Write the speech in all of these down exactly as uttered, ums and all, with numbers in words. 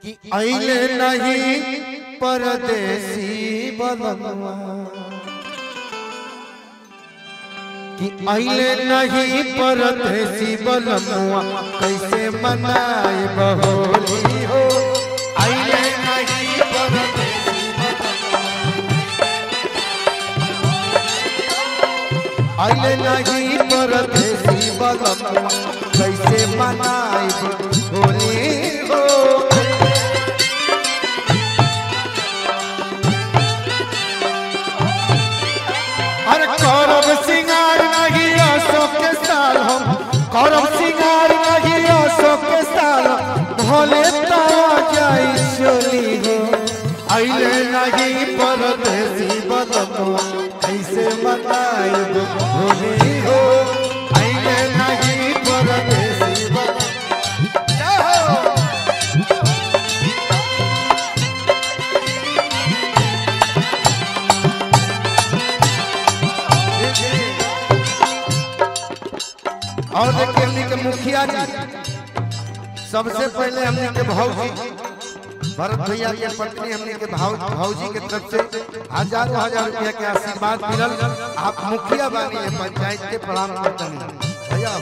कि आइले नहीं परदेसी बलनुआ कि आइले नहीं परदेसी बलनुआ कैसे मनाए बहोली हो आइले नहीं परदेसी आइले नहीं परदेसी बलनुआ कैसे मनाए बहोली हो करब सिंगार नहीं अशोक के साल हम करब सिंगार नहीं अशोक के साल भोले तावा जाई चली हो आइले नहीं परदेसी बलनुआ कैसे मनाए भोली हो आइले नहीं परदेसी बलनुआ और देखिए हमने के मुखिया जी सबसे पहले हमने के भाऊजी भरत भैया के पत्नी हमने के भाऊ भाऊजी के तरफ से हजारों हजार रुपया के आशीर्वाद मिलल आप मुखिया बानी है पंचायत के प्रणाम करते हैं भैया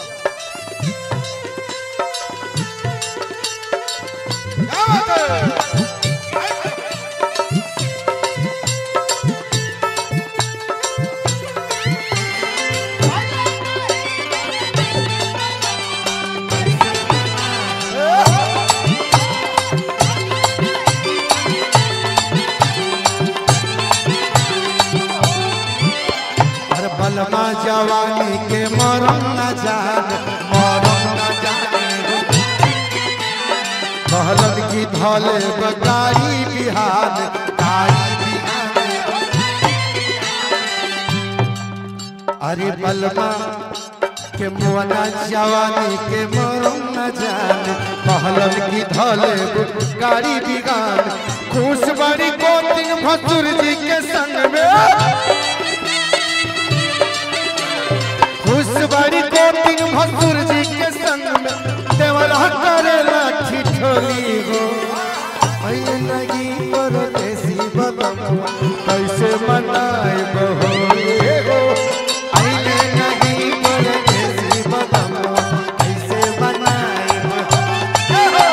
बलमा जवानी के मरम न जाने मरम न जाने कहलन की धले बगारी बिहान गाड़ी बिहान अरे बलमा के मुआना जवानी के मरम न जाने कहलन की धले गाड़ी बिहान खुश बड़ी कोटिन भसुर जी के संग में बड़ी कोटिंग भसुर जी के संग में देवरा करेला ठिठोली हो आइले नहीं परदेसी बलनुआ कैसे मनाए बहोली हो आइले नहीं परदेसी बलनुआ कैसे मनाए बहोली हो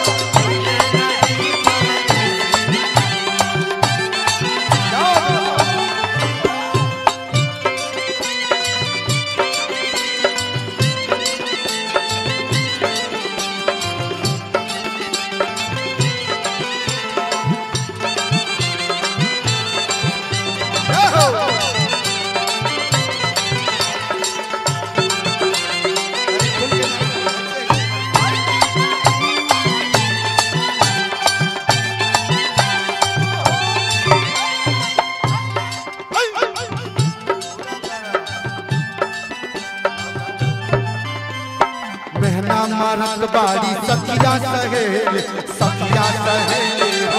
मेहना मारत बाड़ी सखिया सहेले सखिया सहेले हो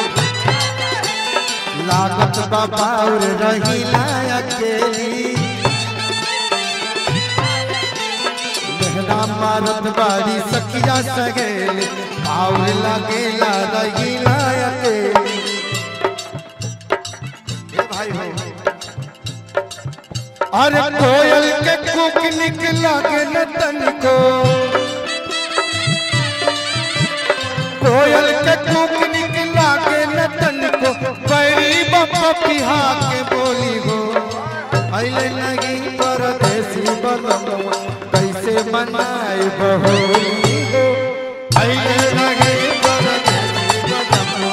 लागत बाबा और रहीला अकेली मेहना मारत बाड़ी सखिया सहेले और लगेला रहीला अकेली ए भाई भाई अरे कोयल के कुक निकला के नतन को कोयल के कुक निकला के नतन को बैरी बप्पा पिहा के बोली हो आइले नहीं परदेसी बलनुआ कैसे मनाए बहोली हो आइले नहीं परदेसी बलनुआ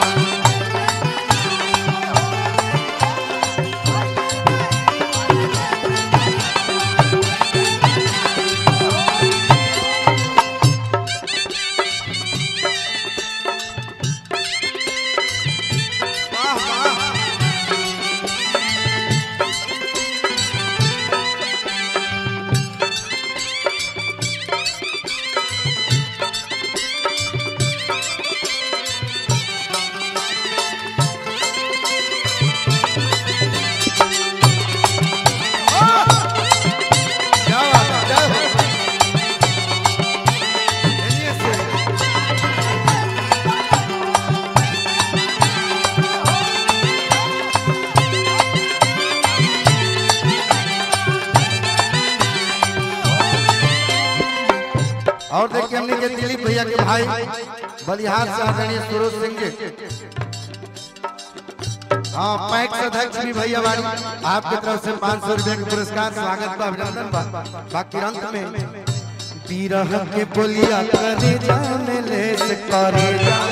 भैया के भाई बलिहार से आदरणीय सुरोज सिंह जी, हाँ पैक्स अध्यक्ष भी भैया वाली आपकी तरफ से पाँच सौ रुपए का पुरस्कार स्वागत का अभिनंदन बा। बाकी अंत में बीरह के बोलिया करे जाने ले से करे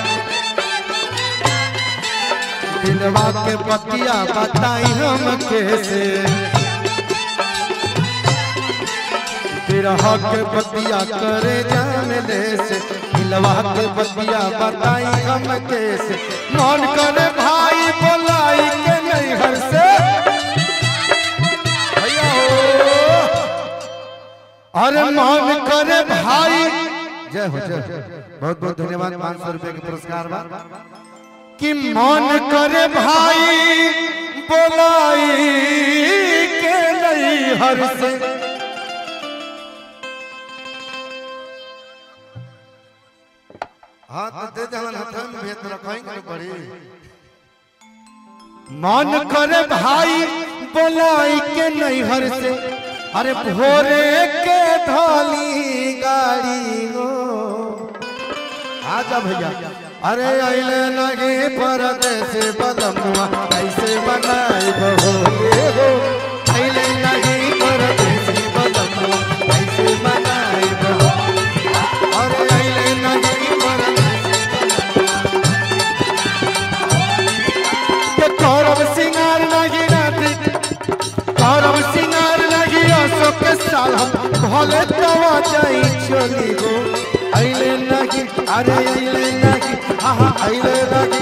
दिलवा के पतिया बताई हम कैसे, बिरह के पतिया करे जाने ले से दिलवा के पतिया बताई हम कैसे। मन करे भाई बोलाई के नहीं हर से भैया हो, अरे मन करे भाई जय हो जय, बहुत बहुत धन्यवाद। पाँच सौ रुपए के पुरस्कार बा कि मन करे भाई बोलाई के नहीं हर से, हाथ दे देलन हाथ में भेत रखेंगे तो बड़ी मन करे भाई बोलाई के नहीं हर से, अरे भोरे के धोली गाड़ी हो आजा भैया, अरे अइले लगे परदेस बलमुआ कैसे बनाई बहोगे हो, अइले लगे परदेस बलमुआ कैसे बनाई बहो, अरे अइले लगे परदेस के करब सिंगार लगी राती, करब सिंगार लगी अशोक साल हम भले तवा जाई चली हो, अइले लगी अरे अइले लगी हाँ हाँ अइले लगी